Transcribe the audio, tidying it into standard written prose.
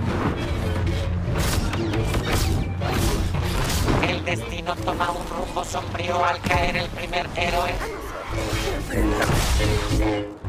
El destino toma un rumbo sombrío al caer el primer héroe.